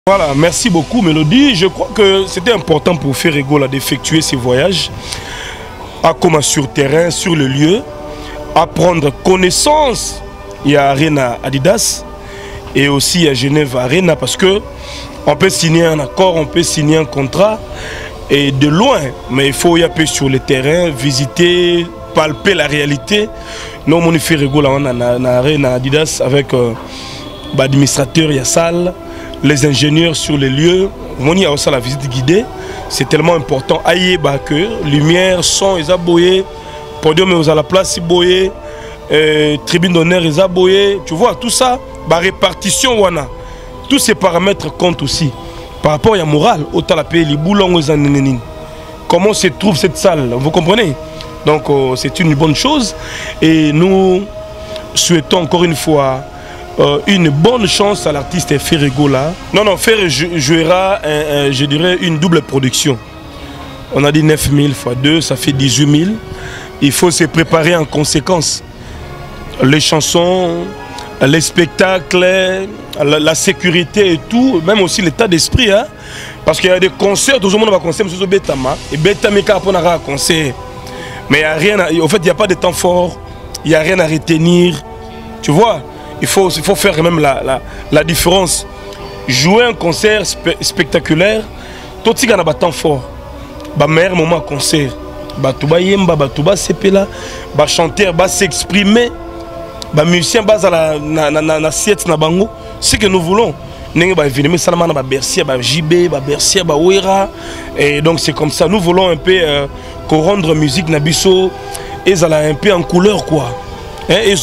Voilà, merci beaucoup Mélodie. Je crois que c'était important pour Ferrego d'effectuer ces voyages à comment sur terrain, sur le lieu, à prendre connaissance. Il y a Arena Adidas et aussi à Genève Arena parce que on peut signer un accord, on peut signer un contrat et de loin, mais il faut y aller sur le terrain, visiter, palper la réalité. Nous, on fait Ferrego on a Arena Adidas avec l'administrateur, il y a salle. Les ingénieurs sur les lieux, on y a aussi la visite guidée. C'est tellement important. Aïe, que lumière, son, ils ont boyé. Podium est à la place, ils boyé. Tribune d'honneur, ils ont boyé. Tu vois, tout ça, répartition, wana. Tous ces paramètres comptent aussi. Par rapport à la morale, autant la paix, les boulons, aux annénines. Comment se trouve cette salle? Vous comprenez? Donc, c'est une bonne chose. Et nous souhaitons encore une fois une bonne chance à l'artiste Ferrego là. Non, Ferrego jouera, je dirais, une double production. On a dit 9 000 x 2, ça fait 18 000. Il faut se préparer en conséquence. Les chansons, les spectacles, la sécurité et tout, même aussi l'état d'esprit. Hein? Parce qu'il y a des concerts, tout le monde va concert, mais c'est Betama. Et Betama, on a un concert. Mais il y a rien, en fait, il n'y a pas de temps fort, il n'y a rien à retenir. Tu vois? Il faut faire même la différence. Jouer un concert spectaculaire, tout ce qui a un temps fort. Le meilleur moment à concert. Tout va yemba, tout va s'épeler, le chanteur va s'exprimer, le musicien va dans l'assiette. C'est ce que nous voulons. Nous voulons que Bercy, JB, Bercy, Ouera. Et donc c'est comme ça. Nous voulons un peu rendre la musique Nabiso et un peu en couleur quoi. Et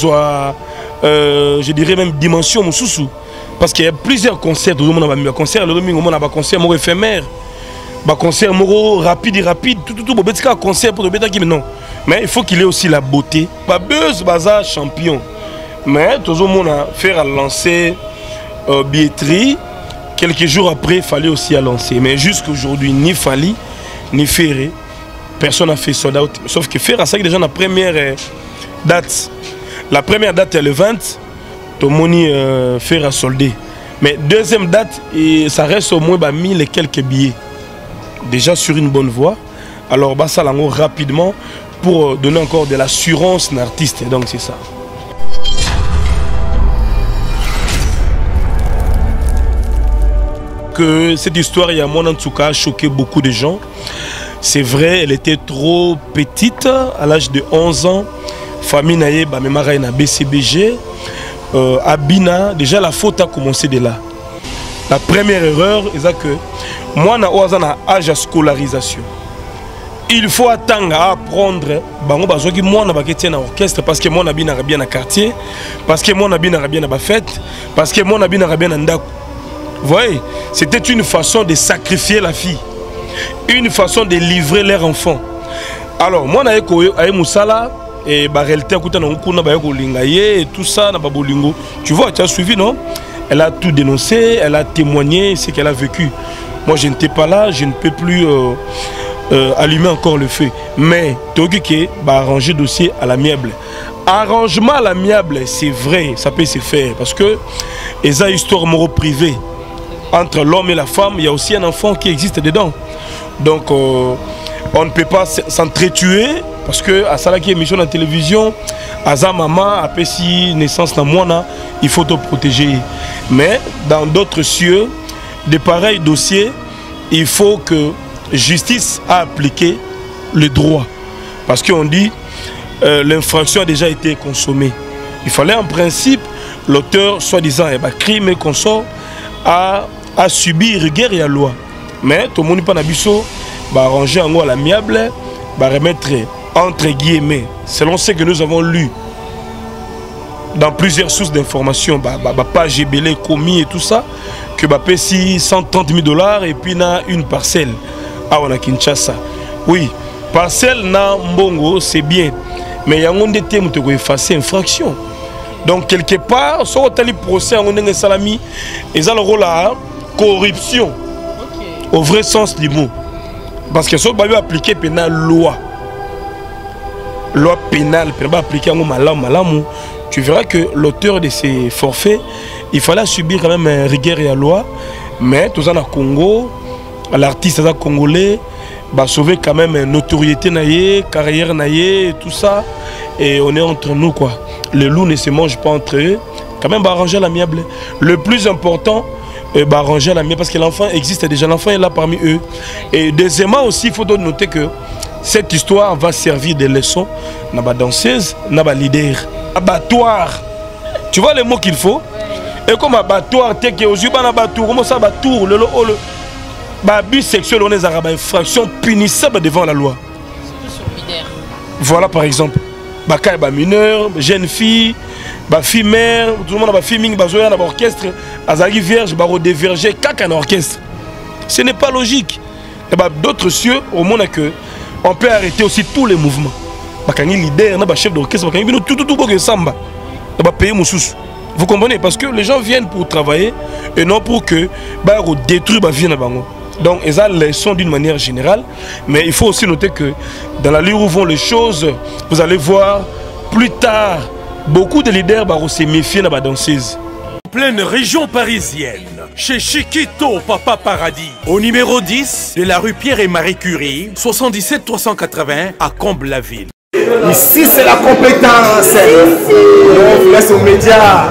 je dirais même dimension Moussoussou. Parce qu'il y a plusieurs concerts, tout le monde a un concert, le domingo on a un concert éphémère, un concert rapide, un concert pour le non. Mais il faut qu'il ait aussi la beauté. Pas buzz, bazar, champion. Mais tout le monde a fait à lancer billetterie. Quelques jours après, il fallait aussi à lancer. Mais jusqu'aujourd'hui, ni Fali, ni Ferré, personne n'a fait sold out. Sauf que Ferré, c'est déjà la première date. La première date est le 20, tout le monde fait à solder. Mais deuxième date, ça reste au moins 1000 et quelques billets. Déjà sur une bonne voie. Alors, ça l'envoie rapidement pour donner encore de l'assurance à l'artiste. Donc, c'est ça. Que cette histoire, il y a moi en tout cas, a choqué beaucoup de gens. C'est vrai, elle était trop petite, à l'âge de 11 ans. Famille naïe, na BCBG, Abina, déjà la faute a commencé de là. La première erreur, c'est que moi, j'ai un âge à scolarisation. Il faut attendre à apprendre. Moi, je suis un orchestre parce que moi, je suis bien dans le quartier, parce que moi, je suis bien dans la fête, parce que moi, je suis bien dans le. Vous voyez, c'était une façon de sacrifier la fille, une façon de livrer leur enfant. Alors, moi, je suis Moussala. Et tout ça, tu vois, tu as suivi, non? Elle a tout dénoncé, elle a témoigné ce qu'elle a vécu. Moi, je n'étais pas là, je ne peux plus allumer encore le feu. Mais, tu as arranger le dossier à l'amiable. Arrangement à l'amiable, c'est vrai, ça peut se faire. Parce que, il y a une histoire morale privée. Entre l'homme et la femme, il y a aussi un enfant qui existe dedans. Donc, on ne peut pas s'entretuer. Parce que à ça qui est émission dans la télévision, à sa maman, après si naissance dans moi, il faut te protéger. Mais dans d'autres cieux, de pareils dossiers, il faut que justice a appliqué le droit. Parce qu'on dit l'infraction a déjà été consommée. Il fallait en principe l'auteur, soi-disant, crime et consort, à subir rigueur et la loi. Mais tout le monde n'est pas nabiso, arranger en haut à l'amiable, remettre entre guillemets, selon ce que nous avons lu dans plusieurs sources d'informations, pas GBL commis et tout ça, que si 130 000 $ et puis na une parcelle à Kinshasa. Oui, parcelle na Mbongo, c'est bien, mais il y a un des thèmes qui effacer infraction. Donc quelque part, si on a le procès en salami, ils ont le rôle à corruption, au vrai sens du mot. Parce que si on va appliquer la loi pénale, appliquer malam, tu verras que l'auteur de ces forfaits, il fallait subir quand même rigueur et la loi. Mais tout ça dans Congo, l'artiste congolais, bah sauver quand même notoriété naïe, carrière naïe, tout ça. Et on est entre nous quoi. Les loups ne se mangent pas entre eux. Quand même, bah arranger l'amiable. Le plus important, bah arranger l'amiable parce que l'enfant existe déjà. L'enfant est là parmi eux. Et deuxièmement aussi, il faut noter que cette histoire va servir de leçon à la danseuse, à la leader. Abattoir. Tu vois les mots qu'il faut? Et comme abattoir, tu es aux yeux, comment ça abattoir? Le abus sexuel, on est à une infraction punissable devant la loi. Voilà par exemple. Baka mineur, jeune fille, fille mère, tout le monde a fille ming, bazoya dans orchestre, azagi vierge, baro déverger caca un orchestre. Ce n'est pas logique. Et d'autres cieux, au monde que on peut arrêter aussi tous les mouvements. Bakani leader, na chef d'orchestre, bakani tout samba. Na payer moussous. Vous comprenez? Parce que les gens viennent pour travailler et non pour que détruire la vie. Donc, ils ont les leçons d'une manière générale. Mais il faut aussi noter que dans la ligne où vont les choses, vous allez voir plus tard, beaucoup de leaders vont se méfier de la danseuse. En pleine région parisienne, chez Chiquito Papa Paradis, au numéro 10 de la rue Pierre et Marie Curie, 77 380 à Comble-la-Ville. Ici, c'est la compétence. On vous laisse aux médias.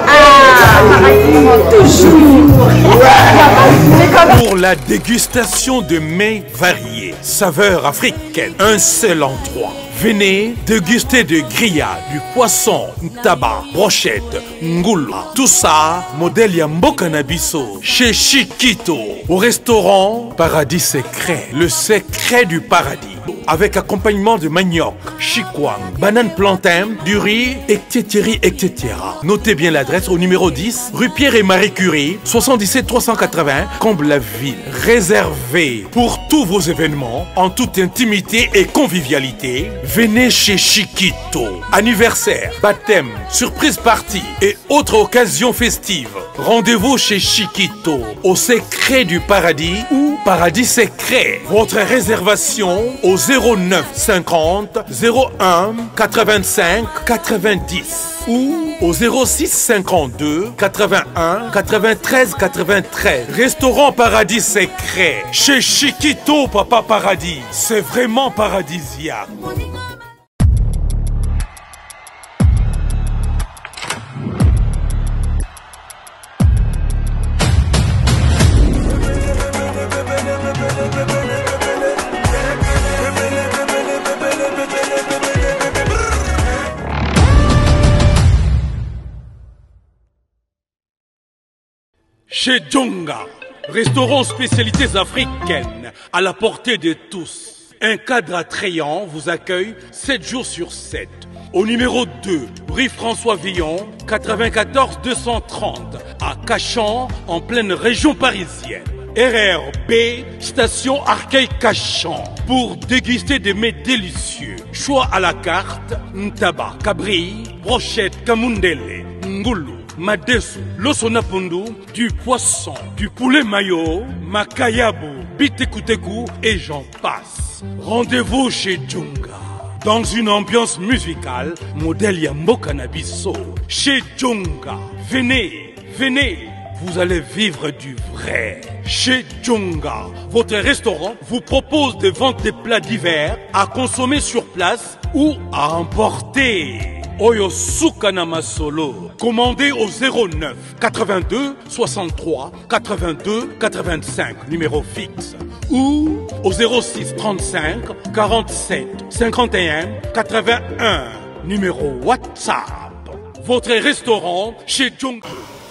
Toujours. Pour la dégustation de mets variés, saveurs africaines, un seul endroit. Venez déguster de grillades, du poisson, tabac, brochette, ngoula. Tout ça, modèle Yamboka Nabiso, chez Chiquito, au restaurant Paradis Secret, le secret du paradis. Avec accompagnement de manioc, chikwang, banane plantain, du riz, etc. Notez bien l'adresse au numéro 10, rue Pierre et Marie Curie, 77 380, Comble-la-Ville. Réservé pour tous vos événements, en toute intimité et convivialité, venez chez Chiquito. Anniversaire, baptême, surprise party et autres occasions festives. Rendez-vous chez Chiquito, au secret du paradis ou Paradis Secret. Votre réservation au 09 50 01 85 90 ou au 06 52 81 93 93. Restaurant Paradis Secret chez Chiquito Papa Paradis. C'est vraiment paradisiaque. Chez Djonga, restaurant spécialités africaines, à la portée de tous. Un cadre attrayant vous accueille 7 jours sur 7. Au numéro 2, rue François Villon, 94 230, à Cachan, en pleine région parisienne. RRB, station Arcueil-Cachan, pour déguster des mets délicieux. Choix à la carte, ntaba, cabri, brochette, kamundele, ngoulou, madesu, losonapundu, du poisson, du poulet mayo, makayabu, bitekuteku et j'en passe. Rendez-vous chez Djonga. Dans une ambiance musicale, modèle Yamboka Nabiso. Chez Djonga. Venez, venez, vous allez vivre du vrai. Chez Djonga, votre restaurant vous propose de vendre des plats divers à consommer sur place ou à emporter. Oyo Sukana Masolo. Commandez au 09 82 63 82 85, numéro fixe. Ou au 06 35 47 51 81, numéro WhatsApp. Votre restaurant chez Djonga.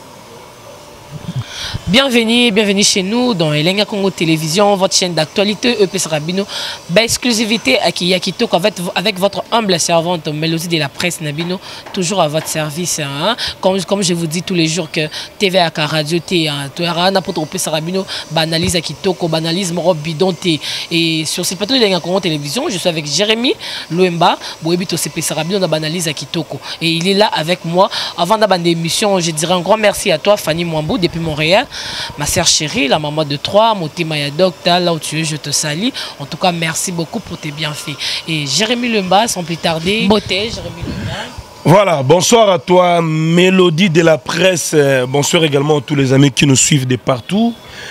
Bienvenue chez nous dans Elenga Congo Télévision, votre chaîne d'actualité EPS Rabino. Exclusivité à Kitoko avec votre humble servante Mélodie de la presse Nabino, toujours à votre service. Hein? Comme je vous dis tous les jours que TV à Radio T, n'importe EPS Rabino, banalise à Kitoko, banalise Morob Bidon T. Et sur ce plateau d'Elenga Congo Télévision, je suis avec Jérémy Loemba, Boébito EPS Rabino, on banalise à Kitoko. Et il est là avec moi. Avant d'avoir l'émission, je dirais un grand merci à toi, Fanny Mwambou, depuis Montréal. Ma sœur chérie, la maman de 3, Motima Yadokta, là où tu es, je te salue. En tout cas, merci beaucoup pour tes bienfaits. Et Jérémy Lemba, sans plus tarder, beauté, Jérémy Lemba. Voilà, bonsoir à toi, Mélodie de la presse. Bonsoir également à tous les amis qui nous suivent de partout.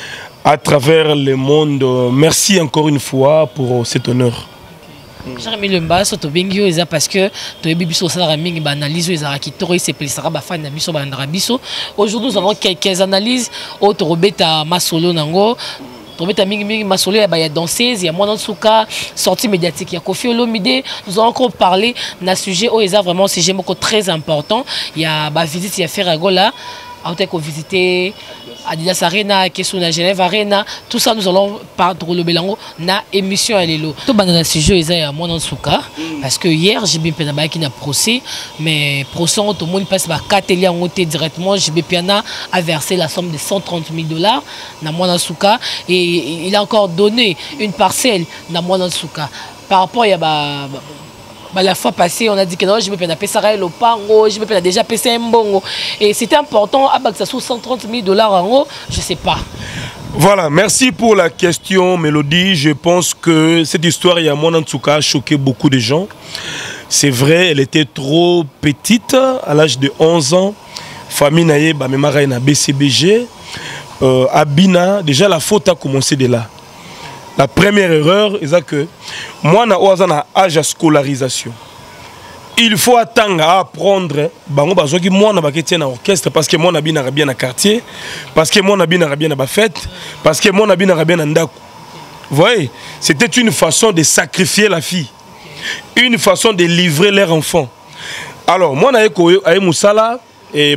à travers le monde. Merci encore une fois pour cet honneur. Jérémy Lemba, surtout Bengio, parce que tu es bibiso, ça a mis analyse, ils ont quitté, ils s'appellent Saraba Fan, Nabiso, Bandrabiso. Aujourd'hui, nous avons quelques analyses. Autre Robeta Masolo Nango. Robeta Mingi Masolo, il y a danseuse, il y a Mwana Souka, sortie médiatique, il y a Kofi Olomide. Nous avons encore parlé d'un sujet où il y a vraiment un sujet très important. Il y a une visite, il y a Ferragola. On a visité Adidas Arena, Kesuna Genève Arena, tout ça nous allons parler de Belango na émission à l'élo. Tout le sujet est à mon souka parce que hier j'ai bien pensé qu'il y a un procès, mais procès tout le monde passe par 4 liens directement. J'ai bien a versé la somme de $130 000 na mon souka et il a encore donné une parcelle na mon souka. Par rapport à la fois passée, on a dit que non, je me paye Sarah Lopango, je me paye déjà PC Mbongo. Et c'était important, à ça sous $130 000 en haut, je ne sais pas. Voilà, merci pour la question, Mélodie. Je pense que cette histoire, il y a mon en tout cas, a choqué beaucoup de gens. C'est vrai, elle était trop petite, à l'âge de 11 ans. Famille Naye, Bamemara na BCBG. Abina, déjà la faute a commencé de là. La première erreur, c'est que moi, j'ai un âge de scolarisation. Il faut attendre à apprendre. Moi, je suis un orchestre parce que moi, je suis bien dans le quartier, parce que moi, je suis bien dans la fête, parce que moi, je suis bien dans le. Vous voyez, c'était une façon de sacrifier la fille, une façon de livrer leur enfant. Alors, moi, je suis Moussala, et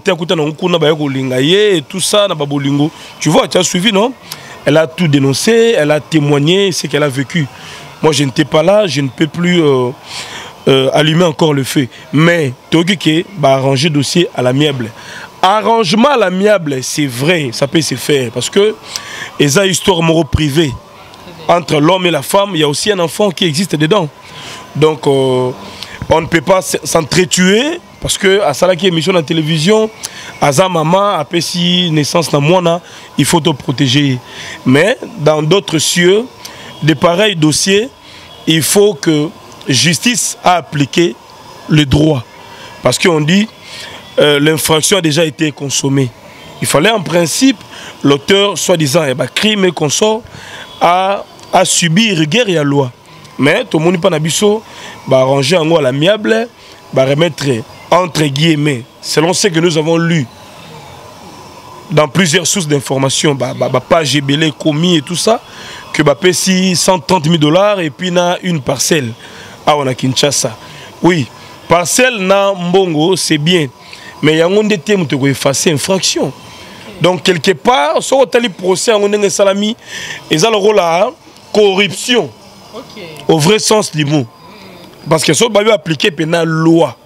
tout ça, tu vois, tu as suivi, non? Elle a tout dénoncé, elle a témoigné ce qu'elle a vécu. Moi, je n'étais pas là, je ne peux plus allumer encore le feu. Mais, tu as arrangé le dossier à l'amiable. Arrangement à l'amiable, c'est vrai, ça peut se faire. Parce que, il y a une histoire morale privée. Entre l'homme et la femme, il y a aussi un enfant qui existe dedans. Donc, on ne peut pas s'entretuer. Parce que à ça qui est émission de la télévision, à sa maman, à si naissance na moana, il faut te protéger. Mais dans d'autres cieux, de pareils dossiers, il faut que justice a appliqué le droit. Parce qu'on dit l'infraction a déjà été consommée. Il fallait en principe l'auteur, soi-disant, crime et consort, à subir rigueur et la loi. Mais tout le monde n'est pas nabiso, arranger en haut à l'amiable, remettre entre guillemets, selon ce que nous avons lu dans plusieurs sources d'informations, pas GBL commis et tout ça, que si $130 000 et puis na une parcelle on a Kinshasa. Oui, parcelle na Mbongo, c'est bien, mais il y a un des thèmes qui effacer infraction. Donc quelque part, si on a le procès on a salami, ils ont le rôle à corruption, au vrai sens du mot, parce que si on va appliquer la loi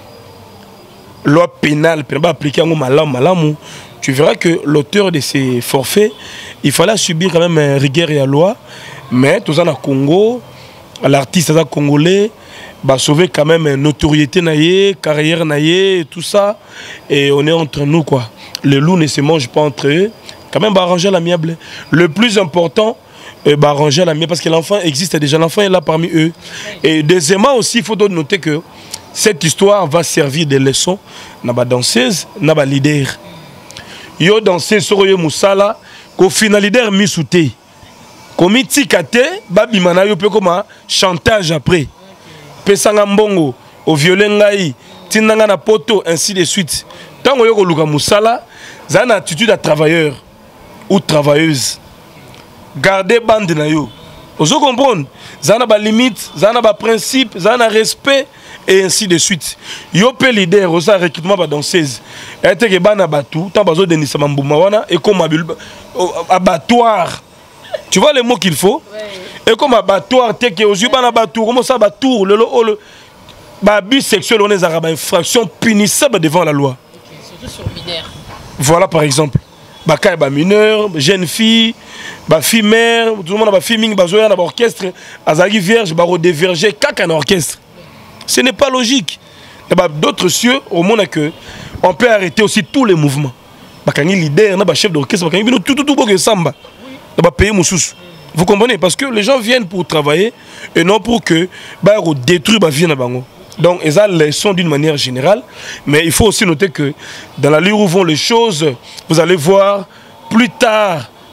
pénale, appliquer malam, tu verras que l'auteur de ces forfaits, il fallait subir quand même rigueur et la loi, mais tout ça dans le Congo, l'artiste congolais, sauver quand même notoriété naïe, carrière naïe, tout ça, et on est entre nous quoi. Les loups ne se mangent pas entre eux, quand même arranger l'amiable. Le plus important, arranger l'amiable parce que l'enfant existe déjà, l'enfant est là parmi eux. Et deuxièmement aussi, il faut noter que cette histoire va servir de leçon na ba danseuse, na ba leader. Yo danseuse soroyo musala ko final leader misouté. Komiti kate ba bimana yo pe comme chantage après. Pesanga mbongo au violon ngai, tinanga na poto ainsi de suite. Tango yo ko luka musala, za na attitude à travailleur ou travailleuse. Gardez bande na yo. Vous comprenez? Ça a des limites, ça a des principes, ça a un respect, et ainsi de suite. Yo pe leader, ça recrutement de danseuse. Et que bana batou, tant bazo Denis Mamboumawana, et comme abattoir. Tu vois les mots qu'il faut? Et comme abattoir, t'es que aux yeux bana batou, comment ça abattoir, le abus sexuel, on est à une infraction punissable devant la loi. Surtout sur mineur. Voilà par exemple. Baka ba mineur, jeune fille, ba fille mère, tout le monde ba fille ming bazoya na orchestre, azagi vierge, ba redéverger kaka na orchestre. Ce n'est pas logique. D'autres cieux au monde que on peut arrêter aussi tous les mouvements. Bakangi leader, na ba chef d'orchestre, bakangi bino tout que samba. Na ba pays mususu. Vous comprenez parce que les gens viennent pour travailler et non pour que ba détruire ba vie na bango. Donc, ils ont les leçons d'une manière générale, mais il faut aussi noter que dans la ligne où vont les choses, vous allez voir plus tard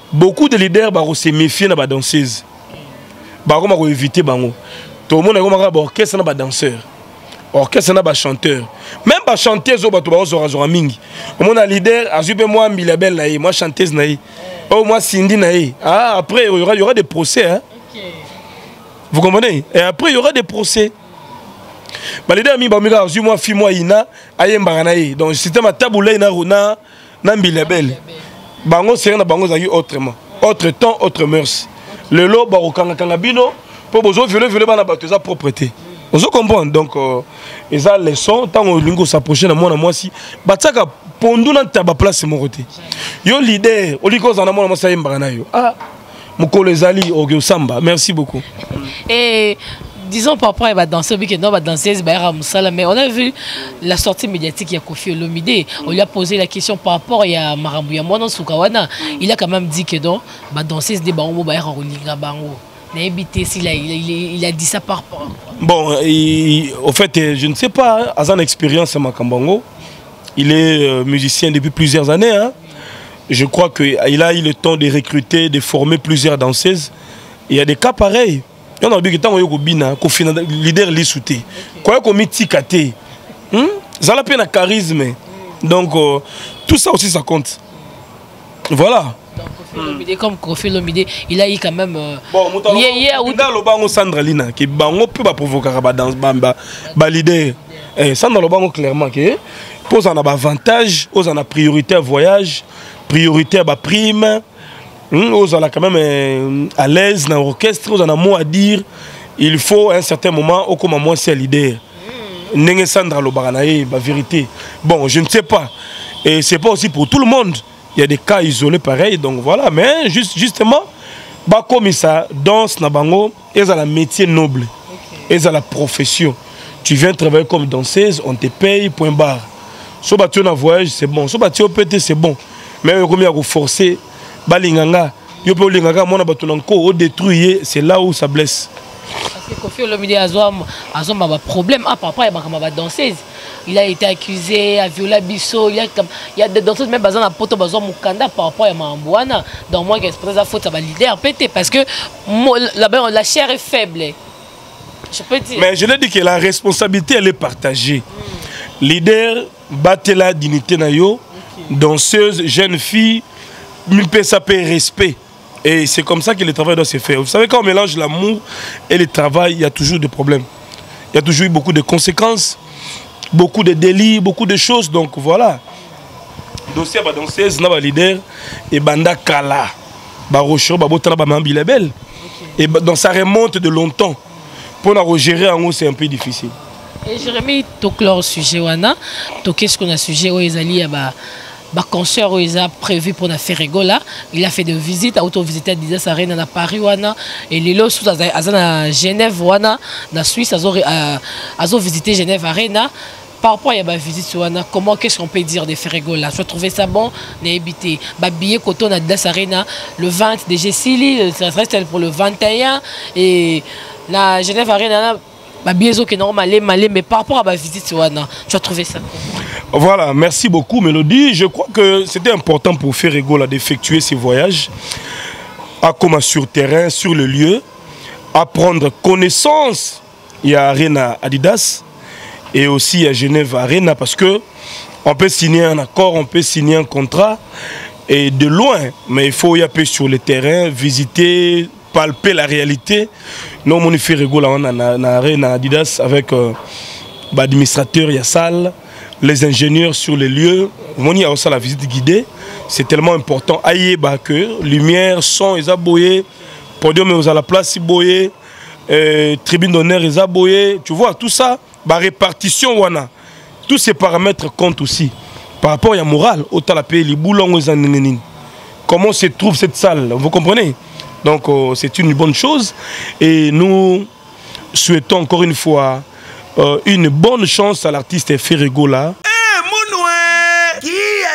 beaucoup de leaders vont se méfier dans la danseuse. Ils vont éviter. Tout le monde a un orchestre et un danseur. Orchestre et un chanteur. Même les chanteuses, ils ont un mingi. On a un leader, moi, Milabel, moi, chanteuse, moi, Cindy. Ah, après, il y aura des procès. Hein? Okay. Vous comprenez? Et après, il y aura des procès. Les leaders, moi, fille, moi, Ina, donc, c'était ma taboulée, na Milabel. Bango, c'est un bango, autrement. Autre temps, autre mœurs. Le lot, Barokangabino, pour vous violer la propreté. Vous comprenez? Donc, ils ont les leçons, tant que lingo s'approche de moi, si, Batsaka, Pondou n'a pas place mon côté. Yo leader, Oliko Zanamon, moi, ça y est, ah, Mouko Ali, Ogyo Samba, merci beaucoup. Et disons, papa, il va danser, non, va danser, mais on a vu la sortie médiatique, il y a Kofi Olomide, on lui a posé la question par rapport à Marambouya Mwana Soukawana, il a quand même dit que non, va danser des bango, va être en bango. Il a dit ça par rapport. Bon, au fait, je ne sais pas, à son expérience à Makambango, il est musicien depuis plusieurs années. Hein. Je crois qu'il a eu le temps de recruter, de former plusieurs danseuses. Il y a des cas pareils. Il y a des gens qui ont un leader lissouté. Quoi qu'on met ticate. Ça a peine à charisme. Donc, tout ça aussi, ça compte. Voilà. Comme Kofi Olomide, il a eu quand même. Bon, Sandra Lina, qui peut provoquer un leader. Sandra Lobango, clairement, pose un avantage, pose une priorité à voyage, priorité à prime, aux quand même à l'aise dans l'orchestre, aux un mot à dire. Il faut à un certain moment, au comme moi, c'est leader. N'est Sandra Lobanae, la vérité. Bon, je ne sais pas. Et c'est pas aussi pour tout le monde. Il y a des cas isolés pareils, donc voilà. Mais justement, comme ça, danse, nabango, ils ont un métier noble. Ils ont la profession. Tu viens travailler comme danseuse, on te paye, point barre. Si tu es en voyage, c'est bon. Si tu es au PT, c'est bon. Mais comme il y a forcé, balinganga, c'est là où ça blesse. Parce que Kofi Olomide a un problème. Ah, papa, il y a une danseuse. Il a été accusé, a violé Bisso. Il y a des danseuses, même dans la poto, dans Mukanda, par rapport à Mambouana. Donc, moi, je pense qu'il faut leader pété. Parce que la chair est faible. Je peux dire. Mais je l'ai dit que la responsabilité, elle est partagée. Leader, battez la dignité, danseuse, jeune fille, ça peut respect. Et c'est comme ça que le travail doit se faire. Vous savez, quand on mélange l'amour et le travail, il y a toujours des problèmes. Il y a toujours eu beaucoup de conséquences, beaucoup de délits, beaucoup de choses. Donc voilà. Dossier à danseuse, na leader, et banda kala. Barocho, babotana, bamambilabel. Et donc ça remonte de longtemps. Pour la gérer en haut, c'est un peu difficile. Et Jérémy, tu as sujet, qu'est-ce qu'on a sujet où ils allaient à concert où ils ont prévu pour faire Regola. Il a fait des visites, auto-visité à Didas Arena à Paris et les lots à Genève en Suisse, ils ont visité Genève Arena. Par rapport à la visite, comment qu'est-ce qu'on peut dire de Ferregola? Je trouvais ça bon, n'habiter. Billet coton à Didas Arena le 20 de Gessili, ça reste pour le 21 et la Genève Arena. Mais par rapport à ma visite, tu as trouvé ça? Voilà, merci beaucoup Mélodie. Je crois que c'était important pour Ferregola d'effectuer ces voyages à comment sur terrain, sur le lieu, à prendre connaissance. Il y a Arena Adidas et aussi à Genève Arena parce que on peut signer un accord, on peut signer un contrat et de loin, mais il faut y aller sur le terrain, visiter, palper la réalité. Nous, on fait Ferregola on a Arena Adidas avec l'administrateur Yassal, les ingénieurs sur les lieux. On y a aussi la visite guidée. C'est tellement important. Aïe, que lumière, son, ils ont boyé, podium aux à la place, ils boyé, tribune d'honneur, ils ont boyé. Tu vois, tout ça, répartition, wana. Tous ces paramètres comptent aussi. Par rapport à la morale, autant la paix, les boulons, comment se trouve cette salle, vous comprenez? Donc c'est une bonne chose et nous souhaitons encore une fois une bonne chance à l'artiste Ferregola. Qui a dit que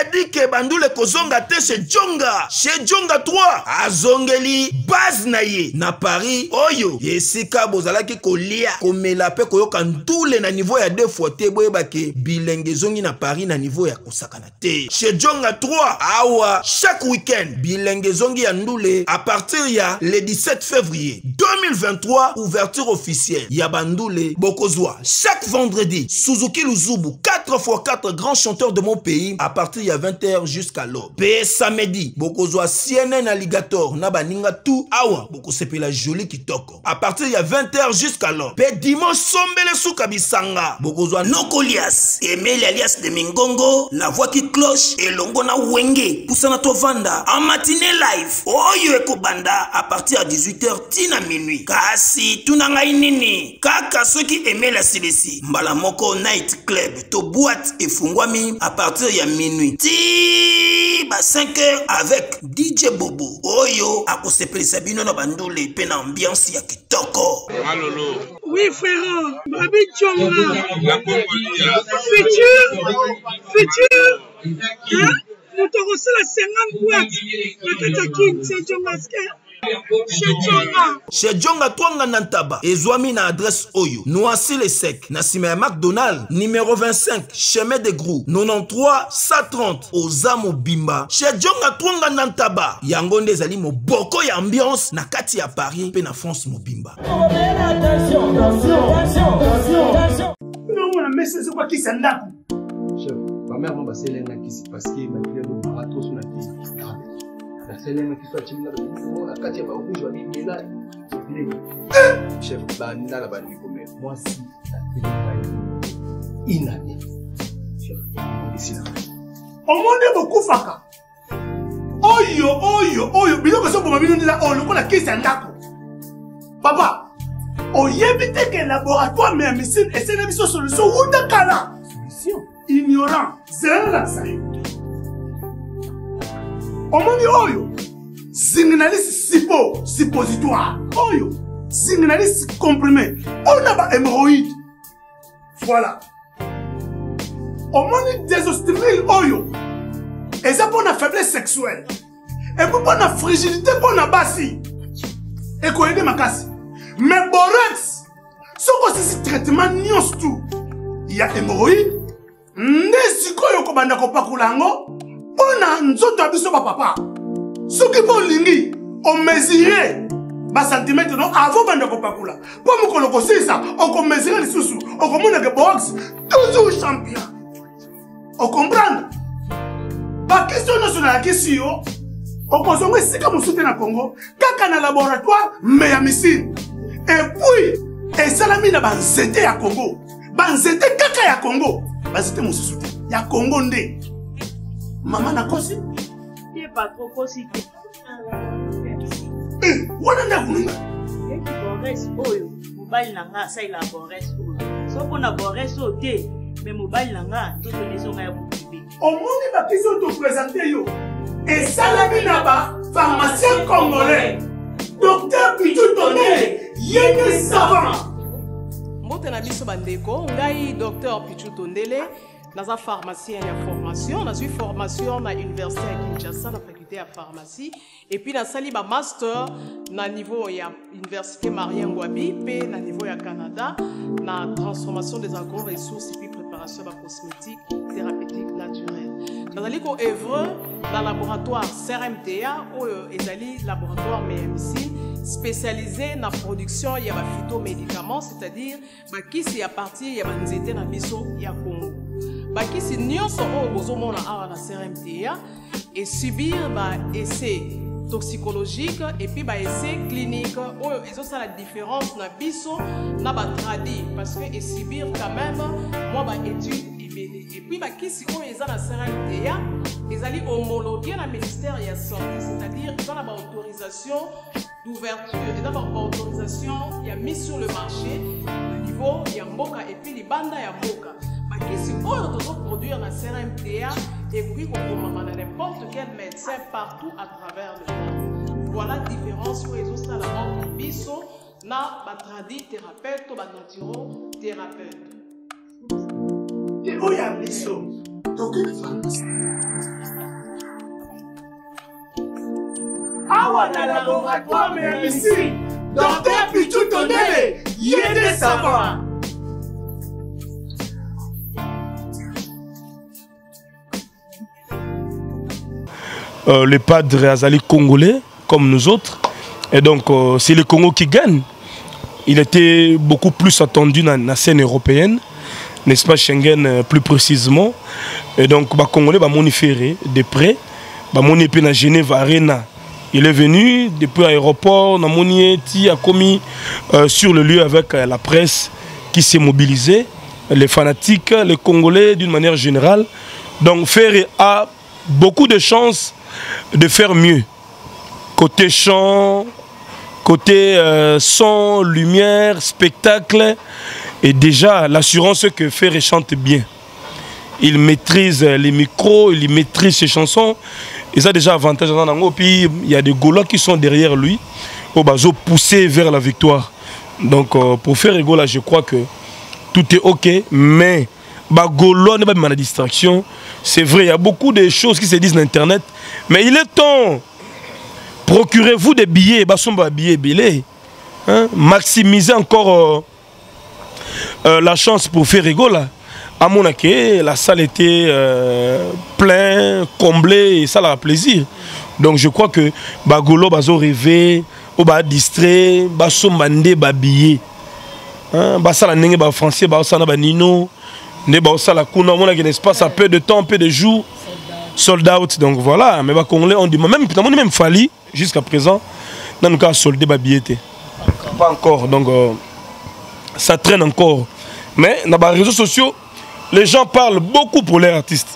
bandule kozonga te chez Djonga. Chez Djonga 3 azongeli base na ye na Paris oyo yesika bozalaki kolia komela pe koyoka ndule na niveau ya 2 fois te boyebake bilenge zongi na Paris na niveau ya kosakana te. Chez Djonga 3 awa chaque week-end bilenge zongi ya ndule à partir ya le 17 février 2023 ouverture officielle ya bandule bokozwa chaque vendredi Suzuki Luzubu 4x4 grands chanteurs de mon pays à partir ya 20h jusqu'à l'aube. Pe samedi bokozwa CNN Alligator na baninga tout awa bokosepela joli kitoko à partir ya 20h jusqu'à l'aube. Pe dimanche sombele suka bisanga bokozwa Nokolias Emeli alias de Mingongo la voix qui cloche elongo na wenge pusana tovanda en matinée live oyo ekobanda à partir à 18h tina minuit. Kasi tunangai nini kaka soki Emeli asilesi mbala moko night club to boîte efungwami à partir ya minuit ti ba 5h avec DJ Bobo oyo akosepelisa bino na bandule pe na ambiance ya kitoko. Malolo. Oui frère, Babi Djonga. La Congolia. Futur. Hein? Nous te reçoit la 50 boîtes. La Katakin, c'est Djonga. Chez Djonga Twanga Nantaba ezwami na adresse oyo Noisy le Sec na sima ya McDonald numéro 25 chemin de Grou 93 130 Ozamo Bimba. Chez Djonga Twanga Nantaba yango nde ezali moboko ya ambiance na kati ya Paris pe na France mobimba. Attention. Non, mais c'est quoi qui s'en a? Chef, ma mère m'a passé l'un qui parce qu'il m'a dit que ma rato sur la fille. C'est l'un qui soit timide la quartier va rouge va bien là. Chef, banda la bande comme moi si la télé inane. Chef, ici là. Au monde beaucoup faka. Oyo, bilo que ça pour ma vie là, on le connaît qui s'en a. Papa, on y évite que laboratoire mais médecine et c'est une solution ou d'accord. Solution. Ignorant, c'est là ça. Omoni oyo signaliste suppositoire oyo signaliste comprimé on a ba hémorroïde voilà omoni désostérile oyo et ça pour la faiblesse sexuelle et pour la fragilité pour la basi et quoi aider makasi mais borax ce que c'est traitement nyos tout il y a hémorroïde ndesiko yo ko banda ko pakulango Pona nzoto abiso ba papa. Soki po lingi on mesurer ba centimètre non avant banda ko pakula. Po mo koloko ça, on ko mesurer les sous, on ko mona que box toujours champion. On comprend? Ba question nationale question on ko zonga sika mo soutenir na Congo, kaka na laboratoire mais ya missile. Et puis et salami na ba nzete ya Congo. Ba nzete kaka ya Congo. Ba nzete mo soutenir ya Congo ndé. Maman n'a kosi? Il n'est pas trop kosi. Eh, wana na kununga. Et qui borès oyo, mobile nanga ça il a borès oyo. So qu'on a borès au thé, mais mobile nanga tout les gens à bouger. Au monde ba question te présenter yo. Et ça la binaba, pharmacien congolais. Docteur Pichou Tondele, yéné savant. Mbote na biso bandeko, ngai docteur Pichou Tondele. Dans la pharmacie, il y a formation. Dans une formation à l'université à Kinshasa, la faculté de pharmacie. Et puis, dans le master, dans le niveau de l'université Marien Ngouabi, puis dans le niveau du Canada, dans la transformation des agro-ressources et puis préparation de la cosmétique thérapeutique naturelle. Dans le œuvre dans le laboratoire CRMTA, ou le laboratoire MMC, spécialisé dans la production de phytomédicaments, c'est-à-dire qui c'est à partir de nzete na biso ya Congo. Qui c'est nyonso o bozomona awa na CRMTA et subir essai toxicologique et puis essai clinique et ça la différence na biso na ba tradi parce que et subir quand même moi étude et puis qui c'est o eza na CRMTA ils allaient homologuer la ministère de la santé, c'est-à-dire dans la autorisation d'ouverture et dans la autorisation il y a mis sur le marché le niveau il y a mboka et puis les bandes il y a mboka qui si on doit produire la CRMTA et puis qu'on commande n'importe quel médecin partout à travers le monde. Voilà la différence où ils ont ça la entre biso na batradi thérapeute ou naturo thérapeute. Et où y a biso donc awa na laboratoire ya Misiri Dr Pichu Tondele yede savoir. Le padre Azali congolais, comme nous autres. Et donc, c'est le Congo qui gagne. Il était beaucoup plus attendu dans la scène européenne, n'est-ce pas, Schengen plus précisément. Et donc, les Congolais ont moniféré de près. Ils été dans Genève Arena. Il est venu depuis l'aéroport, il a commis sur le lieu avec la presse qui s'est mobilisée, les fanatiques, les Congolais d'une manière générale. Donc, Ferré a beaucoup de chances de faire mieux. Côté chant, côté son, lumière, spectacle. Et déjà, l'assurance que Ferré chante bien. Il maîtrise les micros, il maîtrise ses chansons. Et ça a déjà avantage. Puis il y a des Gaulois qui sont derrière lui. Au bazo poussé vers la victoire. Donc pour Ferré Gola, je crois que tout est ok. Mais Gaulois n'est pas de la distraction. C'est vrai, il y a beaucoup de choses qui se disent sur Internet. Mais il est temps. Procurez-vous des billets. Billets. Hein? Maximisez encore la chance pour Ferré Gola. À mon avis, la salle était pleine, comblée, et ça a plaisir. Donc je crois que Bagolo bazo rêvé, ba distrait, ba sombandé, ba billet. Hein, ba sala nenge ba français, ba sana ba nino, ne ba sala kuna, mon avis, n'est-ce pas, ça peu de temps, peu de jours, sold out. Donc voilà, mais ba congolais on dit même Fali jusqu'à présent, dans le cas soldé ba billet. Pas encore, donc ça traîne encore. Mais dans les réseaux sociaux, les gens parlent beaucoup pour les artistes.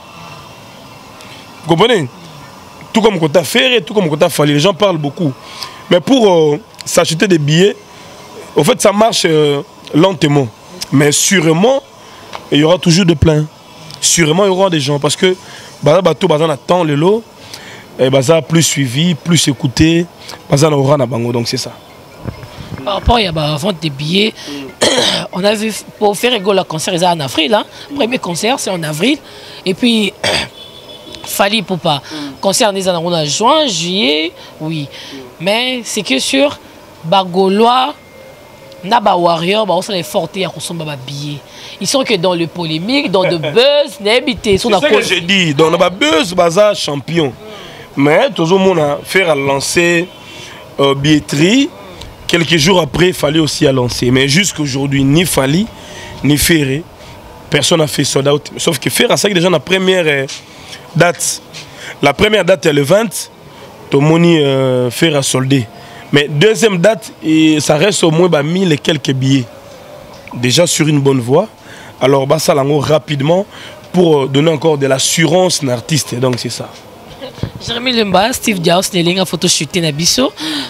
Vous comprenez? Tout comme quand tu as fait, tout comme quand tu as fallu. Les gens parlent beaucoup. Mais pour s'acheter des billets, en fait, ça marche lentement. Mais sûrement, il y aura toujours de plein. Sûrement, il y aura des gens. Parce que bateau, on attend le lot. Et plus suivi, plus écouté. Donc c'est ça. Par rapport à la vente des billets, on a vu pour faire le concert en avril. Hein. Premier concert, c'est en avril. Et puis, Fali Poupa. Concert en juin, juillet, oui. Mais c'est que sur Bagolois, Naba Warrior, on s'est forté à consommer des billets. Ils sont que dans le polémique, dans le buzz, n'habité. C'est ce que j'ai dit. Dans le buzz, baza champion. Mais tout le monde a fait lancer billetterie. Quelques jours après, il fallait aussi lancer. Mais jusqu'aujourd'hui, ni Fali, ni Ferré, personne n'a fait sold out. Sauf que Ferré, c'est déjà la première date. La première date est le 20, tout le monde Ferré a soldé. Mais deuxième date, ça reste au moins 1000 et quelques billets. Déjà sur une bonne voie. Alors, ça l'ango rapidement pour donner encore de l'assurance à l'artiste. Donc, c'est ça. Jérémy Lemba, Steve Diaos, Nélinga photo shooté Nabiso.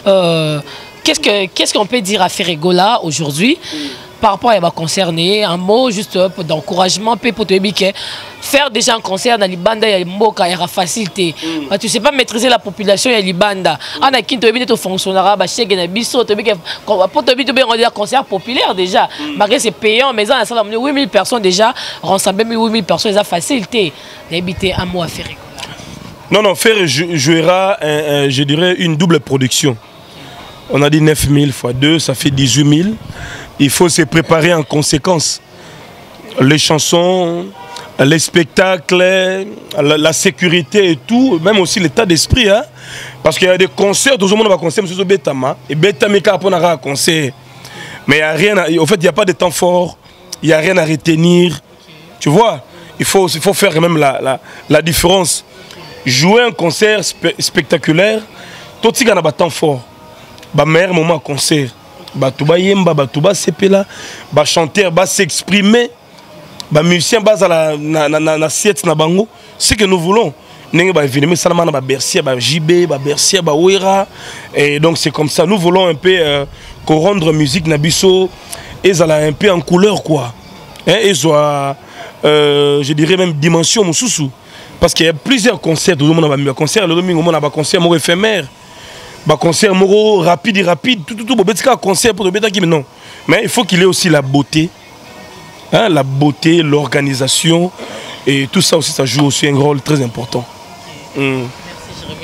Qu'est-ce qu'on peut dire à Ferré Gola aujourd'hui par rapport à concerner un mot juste d'encouragement pour te dire faire déjà un concert dans Libanda il y a facilité. Tu sais pas maîtriser la population il y a Libanda. On a qui te dit to fonctionnera ba chez Genabiso te dire pour te dire on dit concert populaire déjà. Malgré c'est payant mais ça 8000 personnes déjà rassembler 8000 personnes ça facilité d'habiter un mot à Ferré Gola. Non Ferré jouera je dirais une double production. On a dit 9000 x 2, ça fait 18 000. Il faut se préparer en conséquence. Les chansons, les spectacles, la sécurité et tout, même aussi l'état d'esprit. Hein? Parce qu'il y a des concerts, tout le monde va concert, M. Betama. Et Betama, on a un concert. Mais il n'y a rien, en fait, il n'y a pas de temps fort, il n'y a rien à retenir. Tu vois, il faut faire même la différence. Jouer un concert spectaculaire, tout le monde a un temps fort. Le meilleur moment concert. Batouba yemba, batouba sepela, ba chanteur, ba s'exprimer, ba musicien ba na siette na bango, c'est que nous voulons. Nenge ba évidemment salama na ba Bercia, ba JB, ba Bercia, ba Ouera, et donc c'est comme ça. Nous voulons un peu qu'on rendre musique na biso et ça un peu en couleur quoi. Hein, et soit je dirais même dimension mususu parce qu'il y a plusieurs concerts, tout le monde a un concert, le domingo on a un concert mort éphémère. Bah concert moro rapide, tout concert pour le non. Mais il faut qu'il ait aussi la beauté, hein, la beauté, l'organisation et tout ça aussi ça joue aussi un rôle très important. Merci Jérémy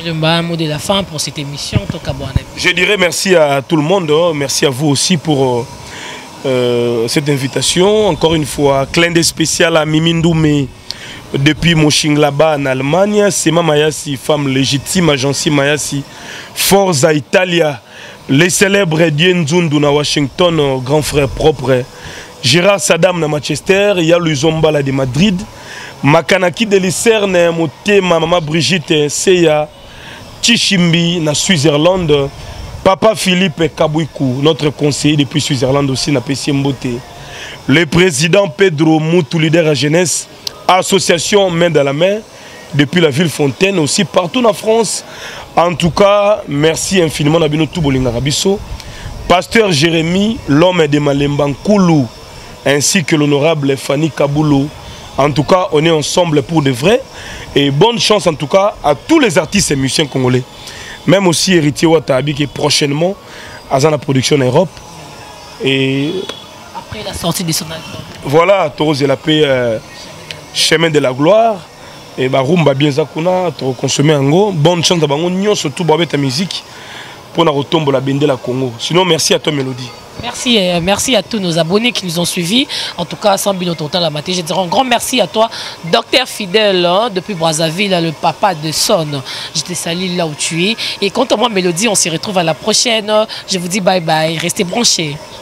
Le mot de la fin pour cette émission. Je dirais merci à tout le monde. Merci à vous aussi pour cette invitation. Encore une fois, clin d'œil spécial à Mimi Ndoumé depuis Mönchengladbach en Allemagne. Sema Mayasi, femme légitime, agence Mayasi, Forza Italia, les célèbres Dien Zundu na Washington, grand frère propre, Gérard Saddam na Manchester, il y a Luzomba de Madrid, Makanaki de Lucerne, Motema, Maman Brigitte, Seya, Chichimbi na Suisse-Irlande, Papa Philippe Kabouikou, notre conseiller depuis Suisse-Irlande aussi, na Pessie Mbote. Le président Pedro Moutou, leader à jeunesse, association main dans la main, depuis la ville Fontaine, aussi partout en France. En tout cas, merci infiniment à Binotou Bolingarabiso, Pasteur Jérémy, l'homme de Malembankoulou, ainsi que l'honorable Fanny Kaboulou. En tout cas, on est ensemble pour de vrai. Et bonne chance en tout cas à tous les artistes et musiciens congolais. Même aussi Héritier Watahabi qui est prochainement à la production en Europe. Et après la sortie de son album. Voilà, Toro Zelapé, chemin de la gloire. Et Barumba bien Zakuna, Toro consommer en go. Bonne chance à Bango, surtout pour ta musique pour la retombe la bende la Congo. Sinon, merci à toi Mélodie. Merci, merci à tous nos abonnés qui nous ont suivis. En tout cas, sans Bino Total la matinée, je dirais un grand merci à toi, Docteur Fidèle, depuis Brazzaville, le papa de Son. Je te salue là où tu es. Et quant à moi, Mélodie, on se retrouve à la prochaine. Je vous dis bye bye. Restez branchés.